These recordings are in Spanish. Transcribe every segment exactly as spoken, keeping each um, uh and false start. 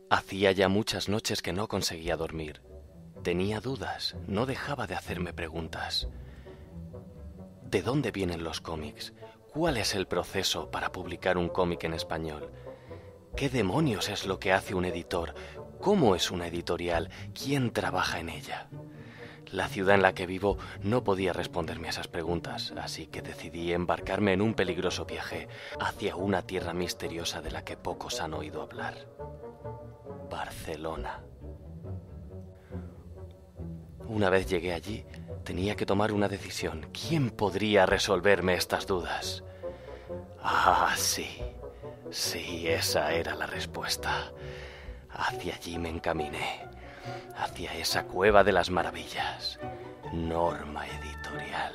Hacía ya muchas noches que no conseguía dormir. Tenía dudas, no dejaba de hacerme preguntas. ¿De dónde vienen los cómics? ¿Cuál es el proceso para publicar un cómic en español? ¿Qué demonios es lo que hace un editor? ¿Cómo es una editorial? ¿Quién trabaja en ella? La ciudad en la que vivo no podía responderme a esas preguntas, así que decidí embarcarme en un peligroso viaje hacia una tierra misteriosa de la que pocos han oído hablar. Barcelona. Una vez llegué allí, tenía que tomar una decisión. ¿Quién podría resolverme estas dudas? Ah, sí. Sí, esa era la respuesta. Hacia allí me encaminé. Hacia esa cueva de las maravillas. Norma Editorial.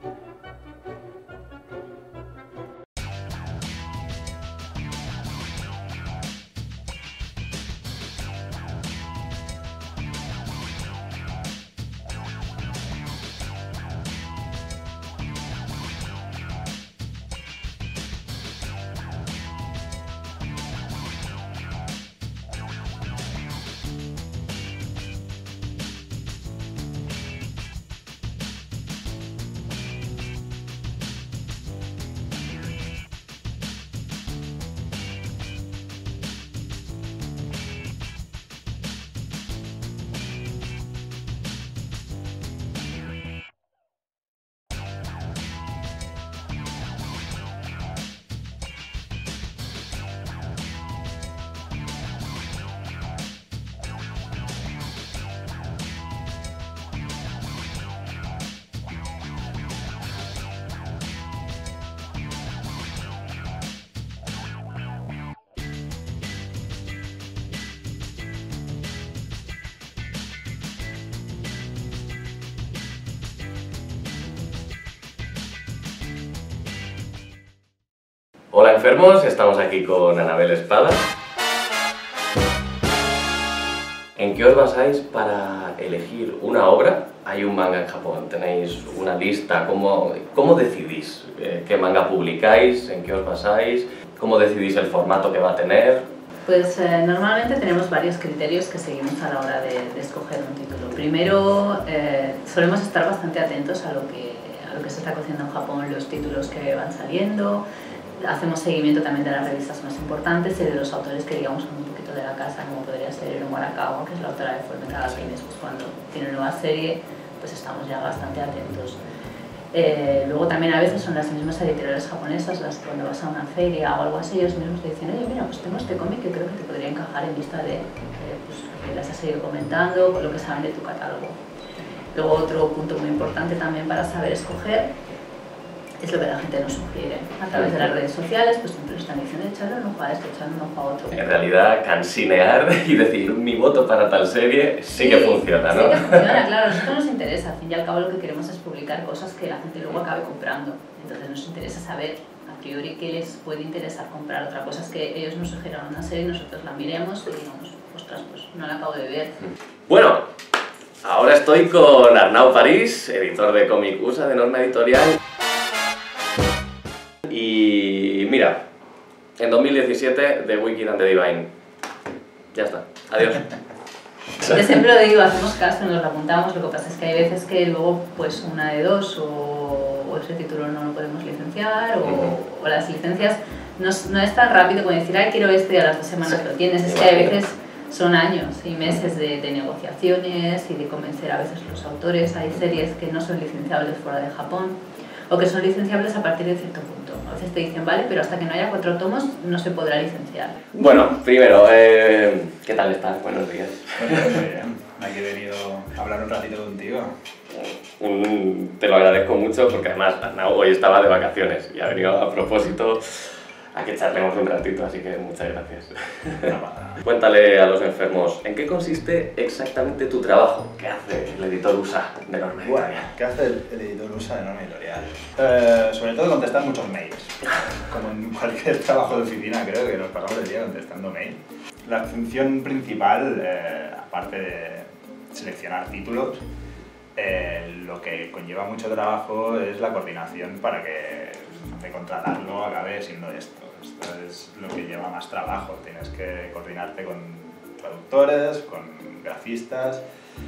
Hola enfermos, estamos aquí con Anabel Espada. ¿En qué os basáis para elegir una obra? Hay un manga en Japón, tenéis una lista, ¿cómo, cómo decidís qué manga publicáis? ¿En qué os basáis? ¿Cómo decidís el formato que va a tener? Pues eh, normalmente tenemos varios criterios que seguimos a la hora de, de escoger un título. Primero, eh, solemos estar bastante atentos a lo, que, a lo que se está cociendo en Japón, los títulos que van saliendo. Hacemos seguimiento también de las revistas más importantes y de los autores que digamos son un poquito de la casa, como podría ser Eero Morakawa, que es la autora de Fullmetal Alchemist. Pues cuando tiene nueva serie, pues estamos ya bastante atentos. Eh, luego también a veces son las mismas editoriales japonesas las que cuando vas a una feria o algo así, ellos mismos te dicen, oye, mira, pues tengo este cómic que creo que te podría encajar en vista de eh, pues, que las has seguido comentando, con lo que saben de tu catálogo. Luego otro punto muy importante también para saber escoger es lo que la gente nos sugiere. A través de las redes sociales, pues siempre nos están diciendo echarle un ojo a esto, echarle un ojo a otro. En realidad, cansinear y decir mi voto para tal serie sí, sí que funciona, ¿no? Sí que funciona, claro. A nosotros nos interesa. Al fin y al cabo lo que queremos es publicar cosas que la gente luego acabe comprando. Entonces nos interesa saber a priori qué les puede interesar comprar. Otra cosa es que ellos nos sugieran una serie y nosotros la miremos y digamos, ostras, pues no la acabo de ver. Bueno, ahora estoy con Arnau París, editor de Cómic U S A de Norma Editorial. Y mira, en dos mil diecisiete, The Wicked and the Divine. Ya está, adiós. Yo siempre lo digo, hacemos caso, nos lo apuntamos, lo que pasa es que hay veces que luego pues una de dos o, o ese título no lo podemos licenciar o, uh-huh. o las licencias no, no es tan rápido como decir, ay, quiero este y a las dos semanas sí. lo tienes, es que a veces son años y meses de, de negociaciones y de convencer a veces los autores. Hay series que no son licenciables fuera de Japón o que son licenciables a partir de cierto punto. A veces te dicen, vale, pero hasta que no haya cuatro tomos no se podrá licenciar. Bueno, primero, eh, ¿qué tal estás? Buenos días. Bueno, muy bien. Aquí he venido a hablar un ratito contigo. Un, te lo agradezco mucho porque además Arnau hoy estaba de vacaciones y ha venido a propósito a que charlemos un ratito, así que muchas gracias. No, cuéntale a los enfermos, ¿en qué consiste exactamente tu trabajo? ¿Qué hace el editor U S A de Norma Editorial? Bueno, ¿qué hace el, el editor U S A de Norma Editorial? Eh, sobre todo contestar muchos mails. Como en cualquier trabajo de oficina, creo que nos pasamos el día contestando mails. La función principal, eh, aparte de seleccionar títulos, eh, lo que conlleva mucho trabajo es la coordinación para que de contratarlo acabe siendo esto. Esto es lo que lleva más trabajo. Tienes que coordinarte con traductores, con grafistas,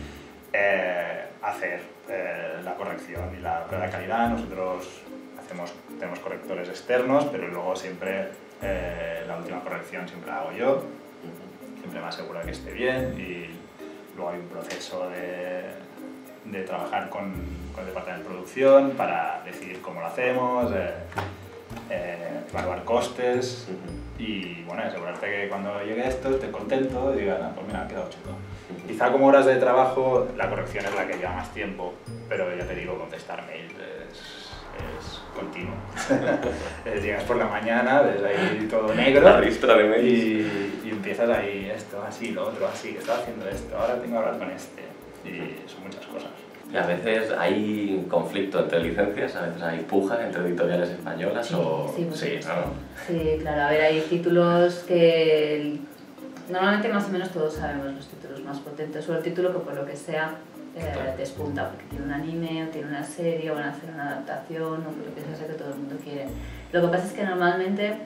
eh, hacer eh, la corrección y la prueba de calidad. Nosotros hacemos, tenemos correctores externos, pero luego siempre eh, la última corrección siempre la hago yo, siempre me aseguro de que esté bien, y luego hay un proceso de, de trabajar con, con el departamento de producción para decidir cómo lo hacemos, eh, eh, evaluar costes y bueno, asegurarte que cuando llegue esto estés contento y digas, ah, pues mira, ha quedado chulo. Quizá como horas de trabajo la corrección es la que lleva más tiempo, pero ya te digo, contestar mail es, es continuo. Llegas por la mañana, ves ahí todo negro la ristra de mails. y, y empiezas ahí esto, así, lo otro, así, estaba haciendo esto, ahora tengo que hablar con este, y son muchas cosas. Y a veces hay conflicto entre licencias, a veces hay puja entre editoriales españolas Sí, o... sí, por sí, supuesto. ¿no? Sí, claro, a ver, hay títulos que normalmente más o menos todos sabemos los títulos más potentes, o el título que por lo que sea eh, despunta, porque tiene un anime o tiene una serie o van a hacer una adaptación o por lo que sea que todo el mundo quiere. Lo que pasa es que normalmente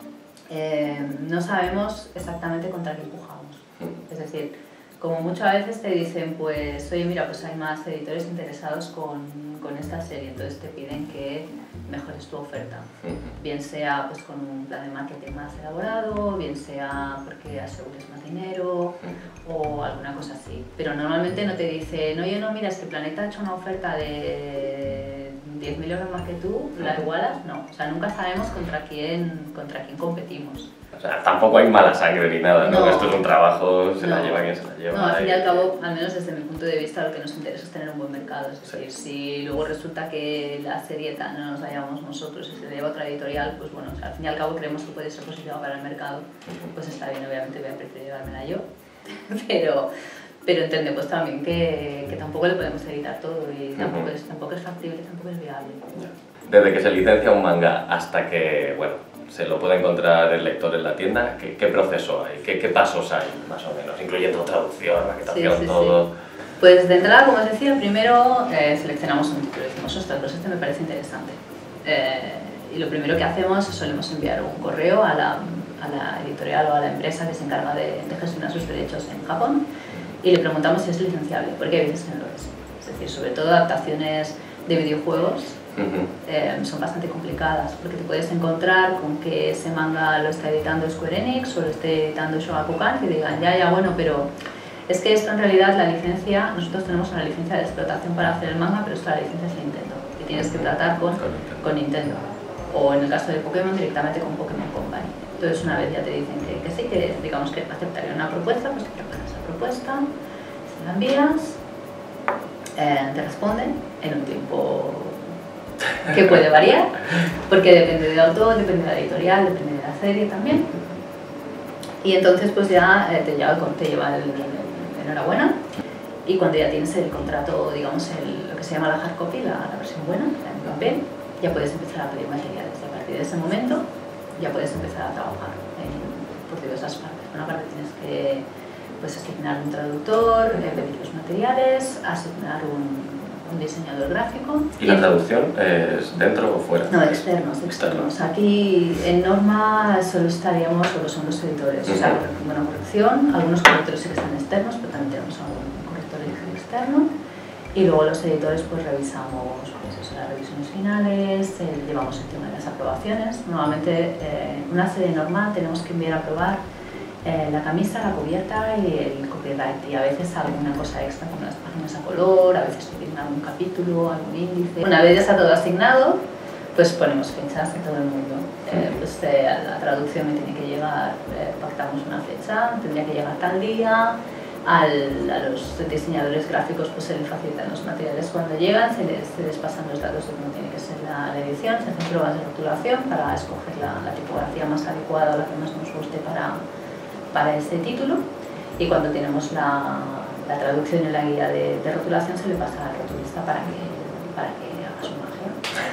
eh, no sabemos exactamente contra qué empujamos. Es decir, como muchas veces te dicen, pues, oye, mira, pues hay más editores interesados con, con esta serie, entonces te piden que mejores tu oferta. Bien sea pues, con un plan de marketing más elaborado, bien sea porque asegures más dinero o alguna cosa así. Pero normalmente no te dicen, oye, no, mira, es que Planeta ha hecho una oferta de diez mil euros más que tú, ¿la igualas? No, o sea, nunca sabemos contra quién, contra quién competimos. O sea, tampoco hay mala sangre ni nada, ¿no? No. Esto es un trabajo, se No. la lleva quien se la lleva. No, al fin y y- al cabo, al menos desde mi punto de vista, lo que nos interesa es tener un buen mercado. Es Sí. decir, si luego resulta que la serieta no nos la llevamos nosotros y se la lleva otra editorial, pues bueno, o sea, al fin y al cabo creemos que puede ser positivo para el mercado, pues está bien, obviamente voy a preferir llevármela yo, pero, pero entendemos también que, que tampoco le podemos editar todo y tampoco, Ujú. es, tampoco es factible, tampoco es viable. Desde que se licencia un manga hasta que, bueno, se lo puede encontrar el lector en la tienda, ¿qué, qué proceso hay? ¿Qué, ¿Qué pasos hay, más o menos? Incluyendo traducción, maquetación, Sí, sí, todo. sí. Pues de entrada, como os decía, primero eh, seleccionamos un título y decimos, ostras, pues este me parece interesante. Eh, y lo primero que hacemos es solemos enviar un correo a la, a la editorial o a la empresa que se encarga de, de gestionar sus derechos en Japón y le preguntamos si es licenciable, porque hay veces que no lo es. Es decir, sobre todo adaptaciones de videojuegos Ujú. eh, son bastante complicadas, porque te puedes encontrar con que ese manga lo está editando Square Enix o lo está editando Shogakukan y digan, ya, ya, bueno, pero es que esto en realidad la licencia, nosotros tenemos una licencia de explotación para hacer el manga, pero esto la licencia es Nintendo y tienes que tratar con, Con Nintendo. con Nintendo. O en el caso de Pokémon directamente con Pokémon Company. Entonces una vez ya te dicen que, que sí, que digamos que aceptarían una propuesta, pues te preparas esa propuesta, se la envías, eh, te responden en un tiempo que puede variar, porque depende del autor, depende de la editorial, depende de la serie también. Y entonces pues ya eh, te lleva, el, te lleva el, el, el enhorabuena y cuando ya tienes el contrato, digamos, el, lo que se llama la hard copy, la, la versión buena, la en papel, ya puedes empezar a pedir materiales. Y a partir de ese momento ya puedes empezar a trabajar en, por diversas partes. Por una parte tienes que pues, asignar un traductor, eh, pedir los materiales, asignar un un diseñador gráfico. ¿Y la traducción es dentro o fuera? No, externos, externos. Aquí en norma solo estaríamos, solo son los editores. O sea, buena corrección, algunos correctores sí que están externos, pero también tenemos algún corrector externo. Y luego los editores pues revisamos pues, eso, las revisiones finales, eh, llevamos el tema de las aprobaciones. Normalmente eh, en una serie normal tenemos que enviar a aprobar Eh, la camisa, la cubierta y el copyright y a veces alguna cosa extra como las páginas a color, a veces piden algún capítulo, algún índice. Una vez ya está todo asignado, pues ponemos fechas de todo el mundo. Eh, pues eh, la traducción me tiene que llegar, eh, pactamos una fecha, tendría que llegar tal día. Al, a los diseñadores gráficos pues se les facilitan los materiales cuando llegan, se les, se les pasan los datos de cómo tiene que ser la, la edición, se hacen pruebas de rotulación para escoger la, la tipografía más adecuada o la que más nos guste para para este título y cuando tenemos la, la traducción y la guía de, de rotulación se le pasa al rotulista para que, para que haga su magia.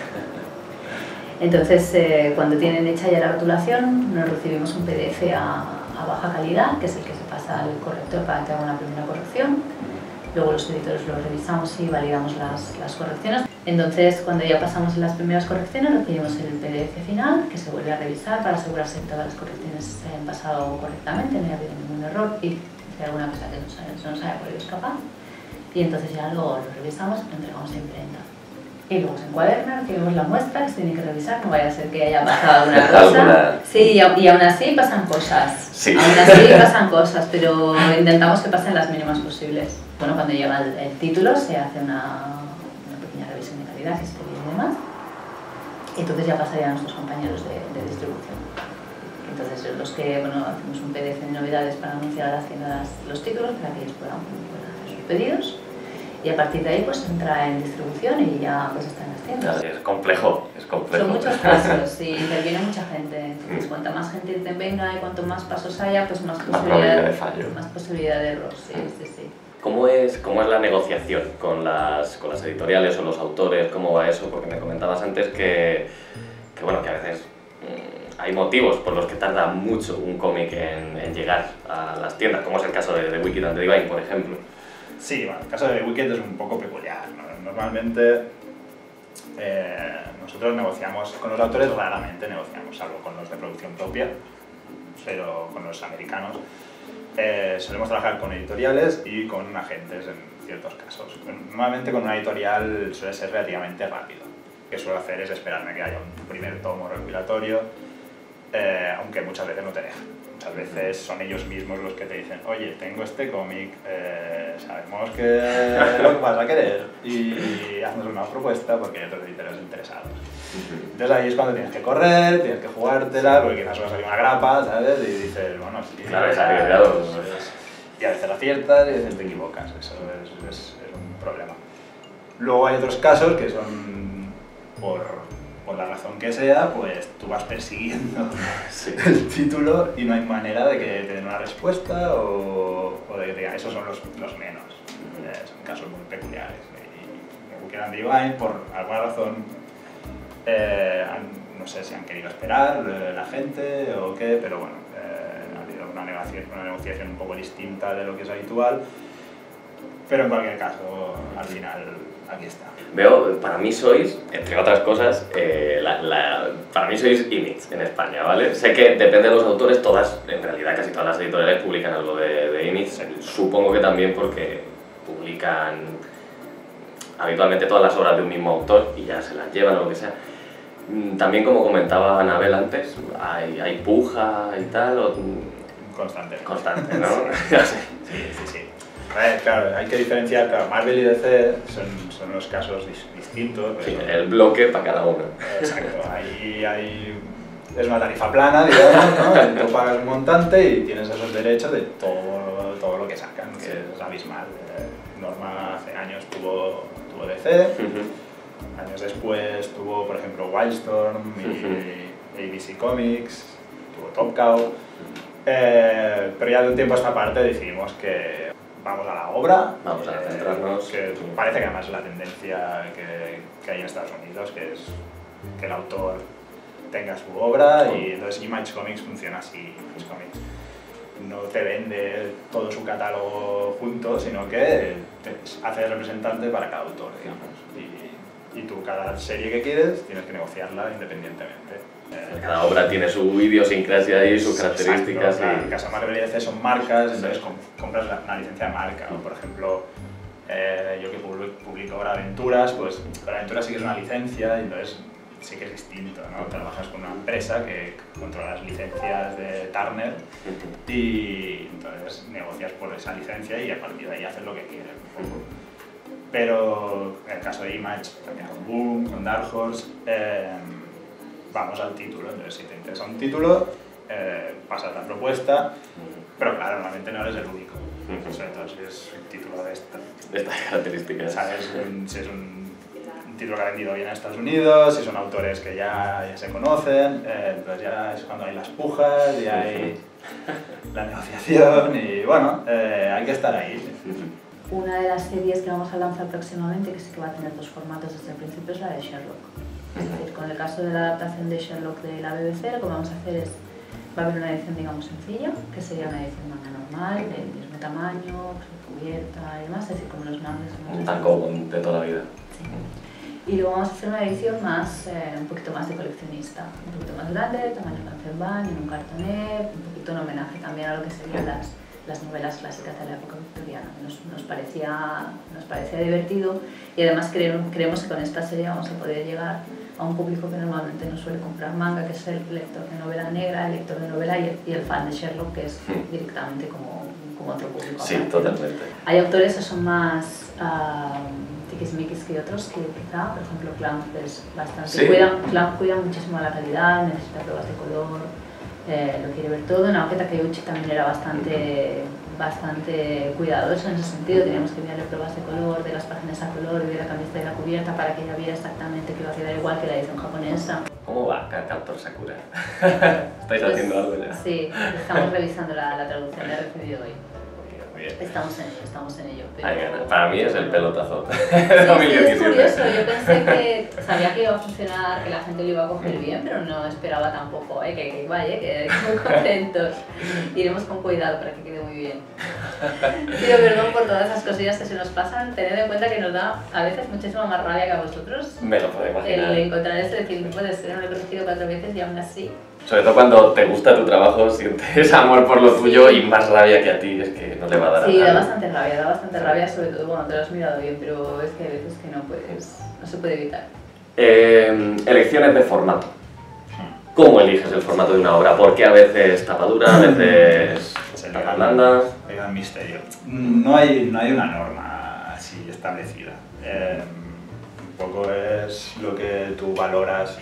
Entonces, eh, cuando tienen hecha ya la rotulación, nos recibimos un P D F a, a baja calidad, que es el que se pasa al corrector para que haga una primera corrección. Luego los editores lo revisamos y validamos las, las correcciones. Entonces, cuando ya pasamos las primeras correcciones, recibimos el P D F final, que se vuelve a revisar para asegurarse que todas las correcciones se han pasado correctamente, no haya habido ningún error y si hay alguna cosa que no se, se nos haya podido escapar. Y entonces ya lo, lo revisamos y lo entregamos a imprenta. Y luego se encuaderna, recibimos la muestra que se tiene que revisar, no vaya a ser que haya pasado alguna cosa. Sí, y, y aún así pasan cosas. Sí. Aún así pasan cosas, pero intentamos que pasen las mínimas posibles. Bueno, cuando llega el, el título se hace una, una pequeña revisión de calidad, gestoría y demás. Y entonces ya pasarían a nuestros compañeros de, de distribución. Entonces los que, bueno, hacemos un P D F de novedades para anunciar a las tiendas los títulos para que ellos puedan, puedan hacer sus pedidos. Y a partir de ahí pues entra en distribución y ya pues está en las tiendas. Es complejo, es complejo. Son muchos pasos y interviene mucha gente. Entonces, cuanta más gente te venga y cuanto más pasos haya, pues más, más posibilidad de fallo. Más posibilidad de error, sí, sí, sí. ¿Cómo es, ¿Cómo es la negociación con las, con las editoriales o los autores? ¿Cómo va eso? Porque me comentabas antes que, que, bueno, que a veces mmm, hay motivos por los que tarda mucho un cómic en, en llegar a las tiendas, como es el caso de, de Wicked and the Divine, por ejemplo. Sí, bueno, el caso de Wicked es un poco peculiar, ¿no? Normalmente eh, nosotros negociamos, con los autores raramente negociamos, salvo con los de producción propia, pero con los americanos eh, solemos trabajar con editoriales y con agentes en ciertos casos. Normalmente con una editorial suele ser relativamente rápido. Lo que suelo hacer es esperarme que haya un primer tomo recopilatorio, eh, aunque muchas veces no te dejan. Muchas veces son ellos mismos los que te dicen, oye, tengo este cómic, eh, sabemos que lo vas a querer y haznos una propuesta porque hay otros editores interesados. Entonces ahí es cuando tienes que correr, tienes que jugártela, porque quizás va a salir una grapa, ¿sabes? Y dices, bueno, sí, claro, es arriesgado. Y a veces aciertas y a veces te equivocas, eso es, es, es un problema. Luego hay otros casos que son por... por la razón que sea, pues tú vas persiguiendo sí. el título y no hay manera de que te den una respuesta o, o de que digan, esos son los, los menos. Uh-huh. eh, son casos muy peculiares. Y Wicked and Divine, por alguna razón, eh, han, no sé si han querido esperar eh, la gente o qué, pero bueno, eh, ha habido una negociación, una negociación un poco distinta de lo que es habitual. Pero en cualquier caso, al final, aquí está. Veo, para mí sois, entre otras cosas, eh, la, la, para mí sois Image en España, ¿vale? Sé que depende de los autores, todas, en realidad casi todas las editoriales publican algo de, de Image. Supongo que también porque publican habitualmente todas las obras de un mismo autor y ya se las llevan o lo que sea. También, como comentaba Anabel antes, hay, hay puja y tal. O... Constante. Constante, ¿no? sí, sí, sí. Eh, claro, hay que diferenciar, claro, Marvel y D C son, son los casos dis distintos. Sí, el bloque para cada uno. Exacto, ahí hay, es una tarifa plana, digamos, ¿no? Tú pagas un montante y tienes esos derechos de todo, todo lo que sacan, que sí. es abismal. Eh, Norma hace años tuvo, tuvo D C, uh-huh. años después tuvo, por ejemplo, Wildstorm y uh-huh. A B C Comics, tuvo Top Cow, eh, pero ya de un tiempo a esta parte decidimos que vamos a la obra, vamos a centrarnos. Eh, que parece que además es la tendencia que, que hay en Estados Unidos, que es que el autor tenga su obra y entonces Image Comics funciona así. Image Comics no te vende todo su catálogo junto, sino que te hace de representante para cada autor, digamos. Y, y tú cada serie que quieres tienes que negociarla independientemente. Cada obra tiene su idiosincrasia y sus características. Exacto, y... En casa Marvel y D C son marcas, entonces sí. compras una licencia de marca. ¿no? Por ejemplo, eh, yo que publico ahora Aventuras, pues para Aventuras sí que es una licencia, y entonces sí que es distinto, ¿no? Trabajas con una empresa que controla las licencias de Turner y entonces negocias por esa licencia y a partir de ahí haces lo que quieres. Pero en el caso de Image, también con Boom, con Dark Horse, eh, vamos al título. Entonces, si te interesa un título, eh, pasas la propuesta, pero claro, normalmente no eres el único. Uh-huh. Sobre todo si es un título de, esta, de estas características. ¿Sabes? Un, si es un, un título que ha vendido bien en Estados Unidos, si son autores que ya, ya se conocen, eh, entonces ya es cuando hay las pujas, ya hay la negociación y bueno, eh, hay que estar ahí. Una de las series que vamos a lanzar próximamente, que sí que va a tener dos formatos desde el principio, es la de Sherlock. Es decir, con el caso de la adaptación de Sherlock de la B B C, lo que vamos a hacer es, va a haber una edición, digamos, sencilla, que sería una edición manga normal, del mismo tamaño, cubierta y demás, es decir, como los mangas. Un taco de toda la vida. Sí. Y luego vamos a hacer una edición más, eh, un poquito más de coleccionista, un poquito más grande, tamaño cancelbán, en un cartonet, un poquito en homenaje también a lo que serían las, las novelas clásicas de la época victoriana. Nos, nos, parecía, nos parecía divertido y además creemos, creemos que con esta serie vamos a poder llegar a un público que normalmente no suele comprar manga, que es el lector de novela negra, el lector de novela y el, y el fan de Sherlock, que es directamente como, como otro público. Sí, totalmente. Hay autores que son más uh, tiquismiquis que otros, que quizá, por ejemplo, Clamp es bastante... ¿Sí? Cuida, Clamp cuida muchísimo la calidad, necesita pruebas de color, eh, lo quiere ver todo. Naoki Takeuchi también era bastante, bastante cuidadoso en ese sentido, teníamos que enviarle pruebas de color, de las páginas a color y de la camiseta y la cubierta para que ella viera exactamente que iba a quedar igual que la edición japonesa. ¿Cómo va Captor Sakura? ¿Estáis Pues, haciendo algo ya? Sí, estamos revisando la, la traducción, la he recibido hoy. Bien. Estamos en ello, estamos en ello. Pero... Ay, gana. Para mí es el pelotazo. Sí, sí, es curioso, yo pensé que sabía que iba a funcionar, que la gente lo iba a coger bien, pero no esperaba tampoco, ¿eh? que, que vaya, que muy contentos. Iremos con cuidado para que quede muy bien. Pido perdón por todas esas cosillas que se nos pasan, tened en cuenta que nos da a veces muchísima más rabia que a vosotros. Me lo puedo imaginar. El encontrar eso, decir, no puede ser, no lo he corregido cuatro veces y aún así. Sobre todo cuando te gusta tu trabajo, sientes amor por lo tuyo y más rabia que a ti, es que no te va a dar Sí, a da nadie. bastante rabia, da bastante rabia, sobre todo cuando te lo has mirado bien, pero es que hay veces que no puedes, no se puede evitar. Eh, elecciones de formato. ¿Cómo eliges el formato de una obra? Porque a veces tapadura, a veces tapa blanda. Hay un misterio. No hay, no hay una norma así establecida. Eh, un poco es lo que tú valoras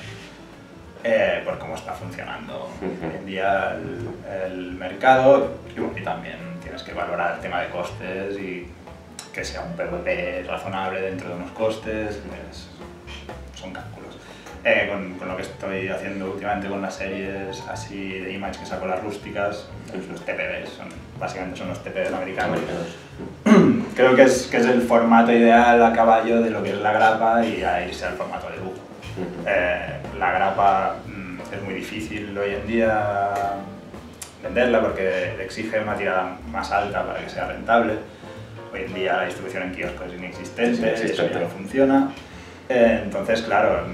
eh, por cómo está funcionando hoy en día el, el mercado, y, bueno, y también tienes que valorar el tema de costes y que sea un P V P razonable dentro de unos costes, es, son cálculos. Eh, con, con lo que estoy haciendo últimamente con las series así de Image que saco las rústicas, los T P Bs, son, básicamente son los T P Bs americanos. Creo que es, que es el formato ideal a caballo de lo que es la grapa y a irse al formato de lujo. Eh, la grapa mm, es muy difícil hoy en día venderla porque exige una tirada más alta para que sea rentable. Hoy en día la distribución en kioscos es inexistente, Sí, eso ya no funciona. Eh, entonces, claro,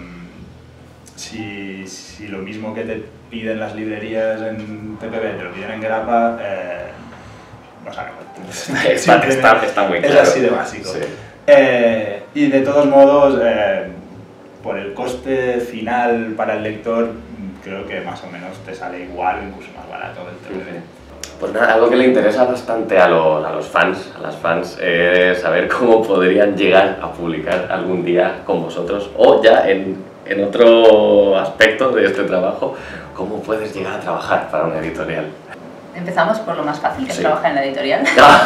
si, si lo mismo que te piden las librerías en T P B te lo piden en grapa, eh, no sabe cuánto. Está, está, está muy claro. Es así de básico. Sí. Eh, y de todos modos, eh, por el coste final para el lector, creo que más o menos te sale igual o incluso más barato el T P B. Pues nada, algo que le interesa bastante a los, a los fans, a las fans, es saber cómo podrían llegar a publicar algún día con vosotros, o ya en, en otro aspecto de este trabajo, cómo puedes llegar a trabajar para una editorial. Empezamos por lo más fácil, que Sí. es trabajar en la editorial.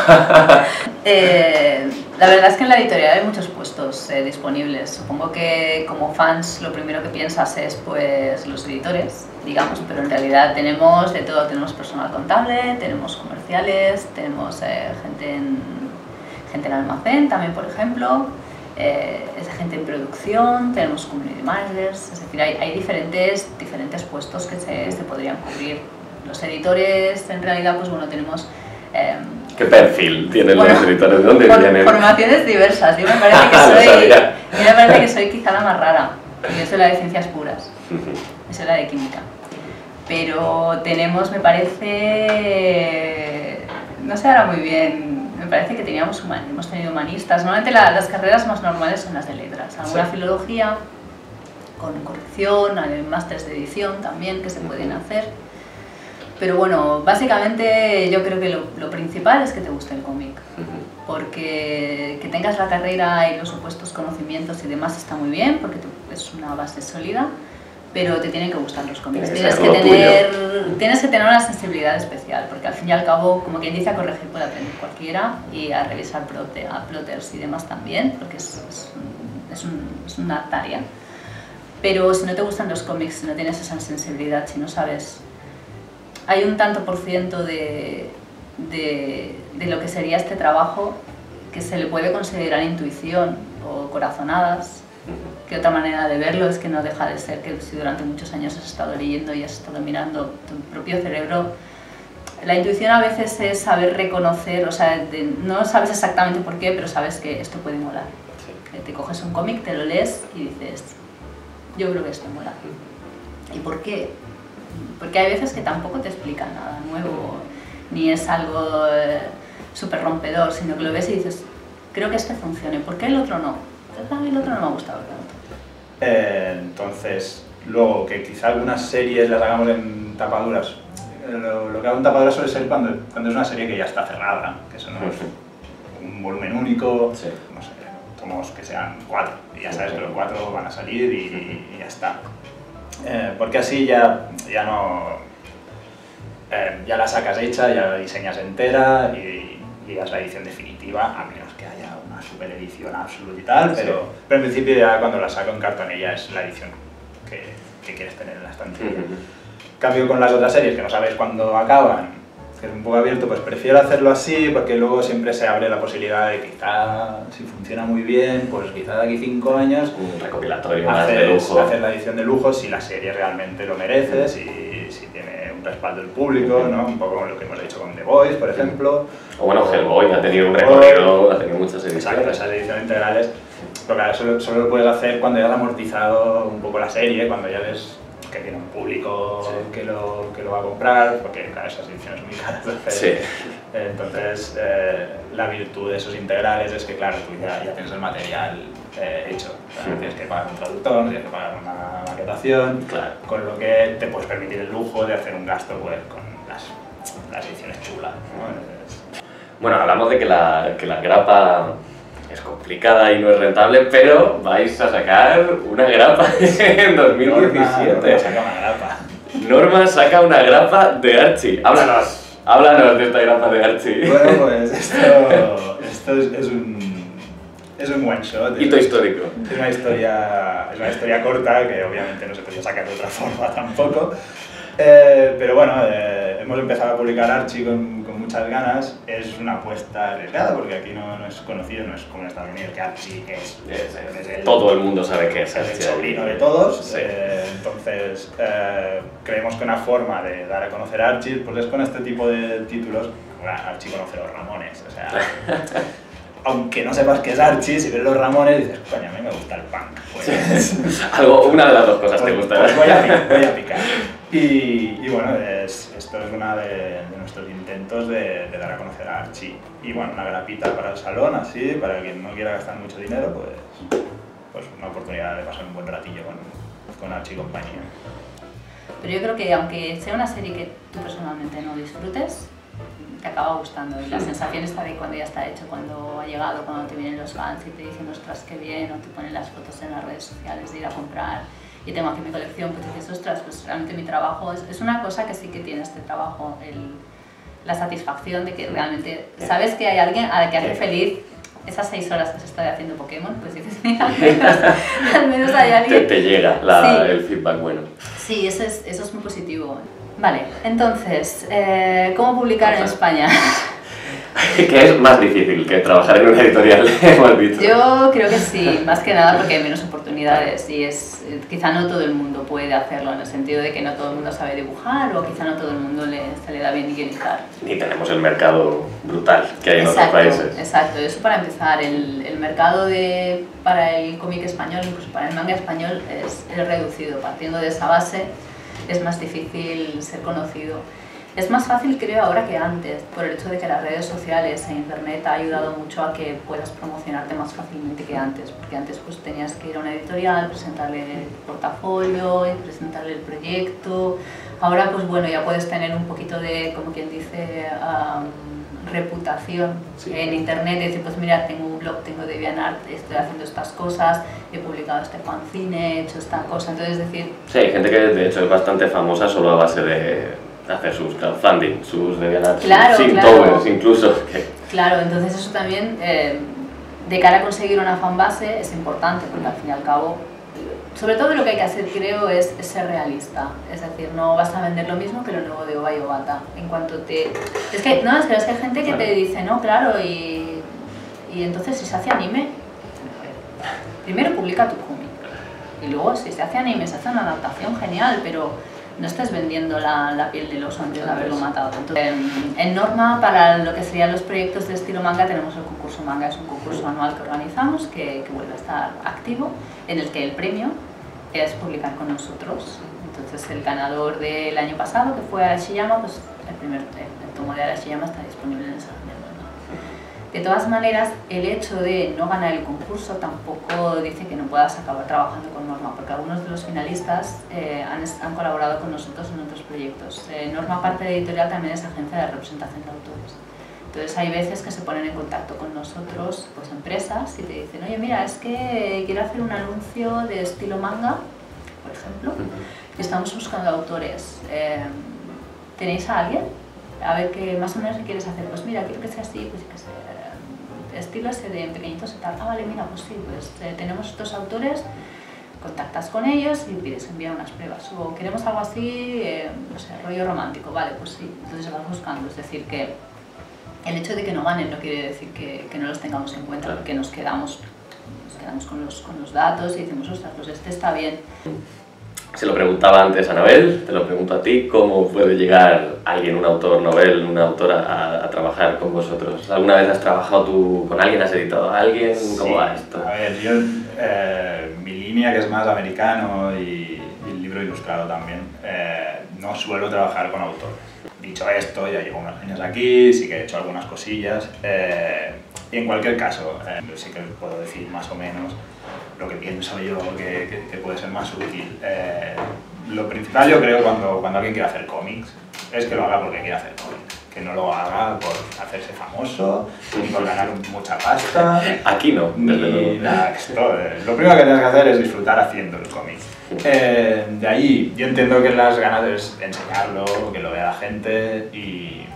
eh, la verdad es que en la editorial hay muchos puestos eh, disponibles. Supongo que como fans lo primero que piensas es pues los editores, digamos, pero en realidad tenemos de todo. Tenemos personal contable, tenemos comerciales, tenemos eh, gente, en, gente en almacén también, por ejemplo, eh, es gente en producción, tenemos community managers, es decir, hay, hay diferentes, diferentes puestos que se, se podrían cubrir. Los editores, en realidad, pues bueno, tenemos... Eh, ¿Qué perfil tienen bueno, los editores? ¿De dónde for, vienen? Formaciones diversas. Yo me parece que soy, yo me parece que soy quizá la más rara. Yo soy la de ciencias puras. Yo soy la de química. Pero tenemos, me parece... No sé ahora muy bien. Me parece que teníamos human, hemos tenido humanistas. Normalmente la, las carreras más normales son las de letras. Alguna sí. filología, con corrección, hay másteres de edición también que se pueden hacer. Pero bueno, básicamente yo creo que lo, lo principal es que te guste el cómic, porque que tengas la carrera y los supuestos conocimientos y demás está muy bien, porque es una base sólida, pero te tienen que gustar los cómics. Tienes que, tener, tienes que tener una sensibilidad especial, porque al fin y al cabo, como quien dice, a corregir puede aprender cualquiera y a revisar plote, a plotters y demás también, porque es, es, es, un, es una tarea. Pero si no te gustan los cómics, si no tienes esa sensibilidad, si no sabes... Hay un tanto por ciento de, de, de lo que sería este trabajo que se le puede considerar intuición o corazonadas, que otra manera de verlo es que no deja de ser que si durante muchos años has estado leyendo y has estado mirando tu propio cerebro, la intuición a veces es saber reconocer, o sea, de, no sabes exactamente por qué, pero sabes que esto puede molar. Sí. Que te coges un cómic, te lo lees y dices, yo creo que esto mola. ¿Y por qué? Porque hay veces que tampoco te explican nada nuevo, ni es algo eh, súper rompedor, sino que lo ves y dices, creo que este funcione, ¿por qué el otro no? El otro no me ha gustado tanto. Eh, entonces, luego que quizá algunas series las hagamos en tapaduras. Lo, lo que hago en tapaduras suele ser cuando, cuando es una serie que ya está cerrada, que eso no es un volumen único, sí. No sé, tomos que sean cuatro, y ya sabes que los cuatro van a salir y, y ya está. Eh, porque así ya, ya no... Eh, ya la sacas hecha, ya la diseñas entera y, y ya es la edición definitiva, a menos que haya una super edición absoluta y tal, pero, sí. pero en principio ya cuando la saco en cartonilla es la edición que, que quieres tener en la estantería. Uh-huh. Cambio con las otras series que no sabes cuándo acaban, que es un poco abierto, pues prefiero hacerlo así porque luego siempre se abre la posibilidad de que quizá, si funciona muy bien, pues quizá de aquí cinco años un recopilatorio haces, más de lujo. Hacer la edición de lujo si la serie realmente lo merece, si, si tiene un respaldo del público, ¿no? Un poco lo que hemos hecho con The Voice, por ejemplo. O bueno, Hellboy ha tenido un recorrido, ha tenido muchas ediciones. Exacto, esas ediciones integrales, pero claro, solo, solo lo puedes hacer cuando ya has amortizado un poco la serie, cuando ya ves que tiene un público sí. que, lo, que lo va a comprar, porque claro, esas ediciones son muy caras de hacer. Sí. Entonces, eh, la virtud de esos integrales es que, claro, tú ya, ya tienes el material eh, hecho. O sea, sí. Tienes que pagar un traductor, tienes que pagar una maquetación, claro. Con lo que te puedes permitir el lujo de hacer un gasto pues, con las, las ediciones chulas, ¿no? Entonces, bueno, hablamos de que la, que la grapa es complicada y no es rentable, pero vais a sacar una grapa en dos mil diecisiete. Norma saca una grapa. Norma saca una grapa de Archie. Háblanos, háblanos de esta grapa de Archie. Bueno, pues esto, esto es, es un es un one shot. Hito histórico. Es una historia, es una historia corta que obviamente no se podía sacar de otra forma tampoco. Eh, pero bueno, eh, hemos empezado a publicar Archie con, con muchas ganas. Es una apuesta arriesgada porque aquí no, no es conocido, no es como en Estados Unidos que Archie es, es, es el, todo el mundo sabe que es, es el sobrino de todos. Sí. Eh, entonces eh, creemos que una forma de dar a conocer a Archie pues es con este tipo de títulos. Bueno, Archie conoce a los Ramones, o sea, aunque no sepas qué es Archie, si ves los Ramones dices, coño, a mí me gusta el punk. Pues, sí. Algo, una de las dos cosas pues, te gusta. Pues voy a picar. Voy a picar. Y, y bueno, es, esto es uno de, de nuestros intentos de, de dar a conocer a Archie. Y bueno, una grapita para el salón, así, para quien no quiera gastar mucho dinero, pues, pues una oportunidad de pasar un buen ratillo con, con Archie y compañía. Pero yo creo que aunque sea una serie que tú personalmente no disfrutes, te acaba gustando. Y la sensación está de cuando ya está hecho, cuando ha llegado, cuando te vienen los fans y te dicen, ostras, qué bien, o te ponen las fotos en las redes sociales de ir a comprar y tengo aquí mi colección, pues dices, ostras, pues realmente mi trabajo es, es una cosa que sí que tiene este trabajo, el, la satisfacción de que realmente sabes que hay alguien a la que hace feliz esas seis horas que se está haciendo Pokémon, pues dices, mira, al menos, al menos hay alguien. Te, te llega la, sí. el feedback bueno. Sí, eso es, eso es muy positivo. Vale, entonces, eh, ¿cómo publicar en España? ¿Qué es más difícil que trabajar en una editorial? Hemos dicho. Yo creo que sí, más que nada porque hay menos oportunidades y es, quizá no todo el mundo puede hacerlo, en el sentido de que no todo el mundo sabe dibujar o quizá no todo el mundo le, se le da bien guionizar. Ni tenemos el mercado brutal que hay en exacto, otros países. Exacto, eso para empezar. El, el mercado de, para el cómic español, incluso para el manga español, es, es reducido. Partiendo de esa base es más difícil ser conocido. Es más fácil, creo, ahora que antes, por el hecho de que las redes sociales e internet ha ayudado mucho a que puedas promocionarte más fácilmente que antes, porque antes pues tenías que ir a una editorial, presentarle el portafolio, y presentarle el proyecto. Ahora pues bueno, ya puedes tener un poquito de, como quien dice, um, reputación sí. en internet, y decir, pues mira, tengo un blog, tengo DeviantArt, estoy haciendo estas cosas, he publicado este fanzine, he hecho esta cosa, entonces decir... Sí, hay gente que de hecho es bastante famosa solo a base de hacer sus crowdfunding, sus DeviantArt, claro, sus claro. Inktovers incluso. Claro, entonces eso también, eh, de cara a conseguir una fanbase, es importante, porque al fin y al cabo, sobre todo lo que hay que hacer, creo, es, es ser realista. Es decir, no vas a vender lo mismo que lo nuevo de Oba y Obata. En cuanto te... Es que, no, es que, es que hay gente que claro. te dice, no, claro, y, y entonces si se hace anime, primero publica tu cómic. Y luego, si se hace anime, se hace una adaptación genial, pero no estés vendiendo la, la piel del oso antes de haberlo matado. Entonces, en, en Norma, para lo que serían los proyectos de estilo manga, tenemos el concurso manga, es un concurso anual que organizamos, que, que vuelve a estar activo, en el que el premio es publicar con nosotros. Entonces, el ganador del año pasado, que fue Arashiyama, pues el primer, el Tomo de Arashi Yama está disponible en el Salón del Mundo. De todas maneras, el hecho de no ganar el concurso tampoco dice que no puedas acabar trabajando con Norma, porque algunos de los finalistas eh, han, han colaborado con nosotros en otros proyectos. Eh, Norma, aparte de editorial, también es agencia de representación de autores. Entonces hay veces que se ponen en contacto con nosotros, pues empresas, y te dicen, oye, mira, es que quiero hacer un anuncio de estilo manga, por ejemplo, y estamos buscando autores. Eh, ¿Tenéis a alguien? A ver qué más o menos qué quieres hacer. Pues mira, quiero que sea así, pues que sea estilo ese de pequeñitos y tal. Ah, vale, mira, pues sí, pues eh, tenemos estos autores, contactas con ellos y pides enviar unas pruebas. O queremos algo así, eh, no sé, rollo romántico, vale, pues sí. Entonces vas buscando, es decir, que el hecho de que no ganen no quiere decir que, que no los tengamos en cuenta, porque nos quedamos, nos quedamos con, los, con los datos y decimos, ostras, pues este está bien. Se lo preguntaba antes a Anabel, te lo pregunto a ti, ¿cómo puede llegar alguien, un autor novel, una autora, a, a trabajar con vosotros? ¿Alguna vez has trabajado tú con alguien, has editado a alguien? ¿Cómo Sí. va esto? A ver, yo, eh, mi línea, que es más americano y, y el libro ilustrado también, eh, no suelo trabajar con autores. Dicho esto, ya llevo unos años aquí, sí que he hecho algunas cosillas, eh, y en cualquier caso, eh, sí que puedo decir más o menos lo que pienso yo que, que, que puede ser más útil. Eh, lo principal, yo creo, cuando, cuando alguien quiere hacer cómics, es que lo haga porque quiere hacer cómics, que no lo haga por hacerse famoso, ni por ganar mucha pasta. Aquí no, desde Ni luego. nada, esto, eh, lo primero que tienes que hacer es disfrutar haciendo el cómic. Eh, de ahí, yo entiendo que las ganas es enseñarlo, que lo vea la gente y,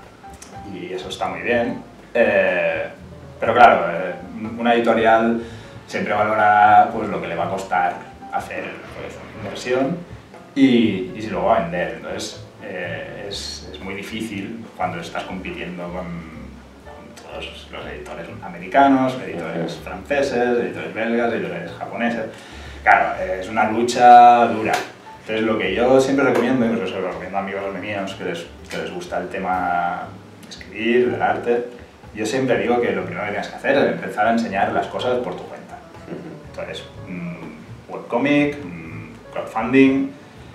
y eso está muy bien. Eh, pero claro, eh, una editorial siempre valora pues, lo que le va a costar hacer pues, una inversión y, y si luego va a vender. Entonces eh, es, es muy difícil cuando estás compitiendo con, con todos los editores americanos, editores franceses, editores belgas, editores japoneses. Claro, es una lucha dura. Entonces lo que yo siempre recomiendo, incluso se lo recomiendo a amigos míos que les, que les gusta el tema de escribir, del arte, yo siempre digo que lo primero que tienes que hacer es empezar a enseñar las cosas por tu cuenta. Entonces, mmm, webcomic, mmm, crowdfunding,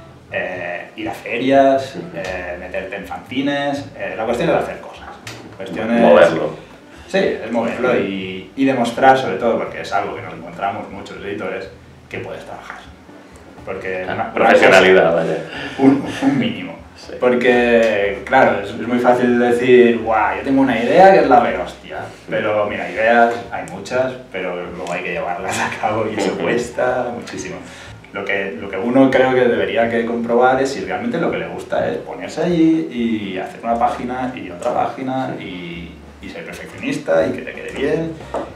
eh, ir a ferias, eh, meterte en fanzines, eh, la cuestión es hacer cosas. La cuestión es moverlo. Sí, es moverlo y, y demostrar, sobre todo, porque es algo que nos encontramos muchos editores, que puedes trabajar. Porque Ah, una, profesionalidad, una cosa, vaya. Un, un mínimo. Sí. Porque, claro, es, es muy fácil decir, guau, yo tengo una idea que es la re hostia. Pero mira, ideas hay muchas, pero luego hay que llevarlas a cabo y eso cuesta muchísimo. Lo que, lo que uno creo que debería que comprobar es si realmente lo que le gusta es ponerse allí y hacer una página y otra página y, y ser perfeccionista y que te quede bien.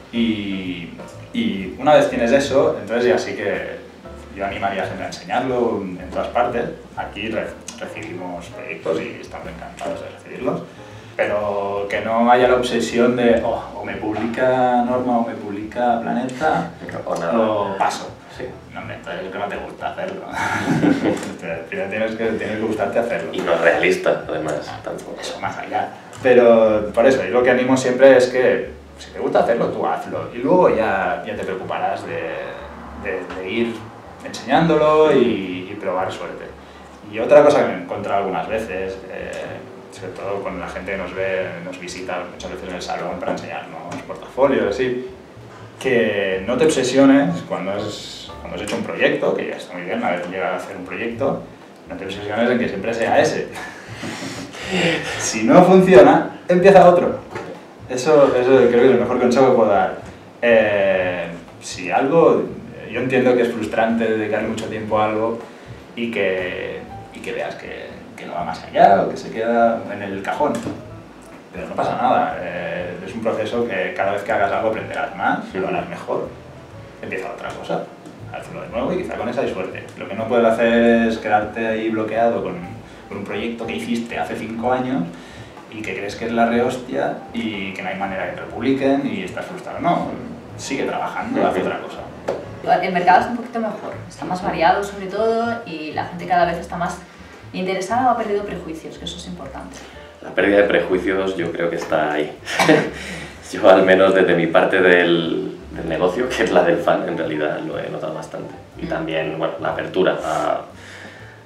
Y, y una vez tienes eso, entonces ya sí que yo animaría siempre a enseñarlo en todas partes. Aquí re recibimos proyectos y estamos encantados de recibirlos. Pero que no haya la obsesión de oh, o me publica Norma o me publica Planeta O nada. o paso. Sí. No, hombre, entonces es que no te gusta hacerlo. Primero tienes que, tienes que gustarte hacerlo. Y no es realista, además, tampoco. Eso, más allá. Pero por eso, y lo que animo siempre es que si te gusta hacerlo, tú hazlo. Y luego ya, ya te preocuparás de, de, de ir enseñándolo y, y probar suerte. Y otra cosa que me he encontrado algunas veces, eh, sobre todo con la gente que nos ve, nos visita muchas veces en el salón para enseñarnos portafolios, así, que no te obsesiones cuando has, cuando has hecho un proyecto, que ya está muy bien haber llegado a hacer un proyecto, no te obsesiones en que siempre sea ese. Si no funciona, empieza otro. Eso, eso creo que es el mejor consejo que puedo dar. Eh, si algo, yo entiendo que es frustrante dedicarle mucho tiempo a algo y que, y que veas que, que no va más allá o que se queda en el cajón. Pero no pasa nada, eh, es un proceso que cada vez que hagas algo aprenderás más, lo harás mejor, empieza otra cosa, hazlo de nuevo y quizá con esa hay suerte. Lo que no puedes hacer es quedarte ahí bloqueado con, con un proyecto que hiciste hace cinco años y que crees que es la re hostia y que no hay manera de que te lo publiquen y estás frustrado. No, sigue trabajando, haz otra cosa. El mercado es un poquito mejor, está más variado sobre todo y la gente cada vez está más interesada o ha perdido prejuicios, que eso es importante. La pérdida de prejuicios yo creo que está ahí. Yo al menos desde mi parte del, del negocio, que es la del fan, en realidad lo he notado bastante. Y también, bueno, la apertura a,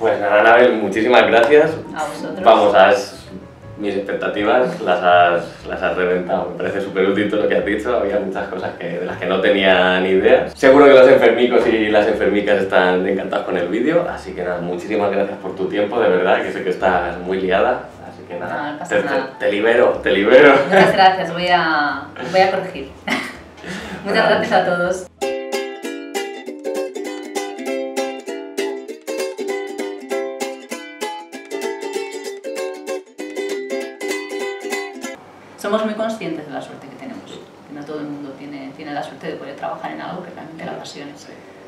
Pues nada, Anabel, muchísimas gracias. A vosotros. Vamos, has, mis expectativas las has, las has reventado. Me parece súper útil todo lo que has dicho. Había muchas cosas que, de las que no tenía ni idea. Seguro que los enfermicos y las enfermicas están encantados con el vídeo. Así que nada, muchísimas gracias por tu tiempo, de verdad, que sé que estás muy liada. Así que nada, No, no pasa te, nada. Te, te libero, te libero. Muchas gracias, voy a, voy a corregir. Muchas gracias a todos. Somos muy conscientes de la suerte que tenemos, que no todo el mundo tiene, tiene la suerte de poder trabajar en algo que realmente le apasione.